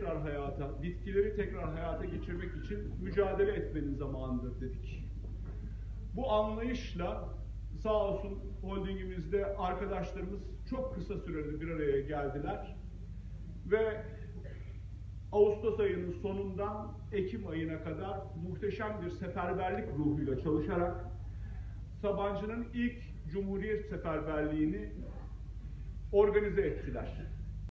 tekrar hayata, bitkileri tekrar hayata geçirmek için mücadele etmenin zamanıdır dedik. Bu anlayışla sağ olsun holdingimizde arkadaşlarımız çok kısa sürede bir araya geldiler ve Ağustos ayının sonundan Ekim ayına kadar muhteşem bir seferberlik ruhuyla çalışarak Sabancı'nın ilk Cumhuriyet seferberliğini organize ettiler.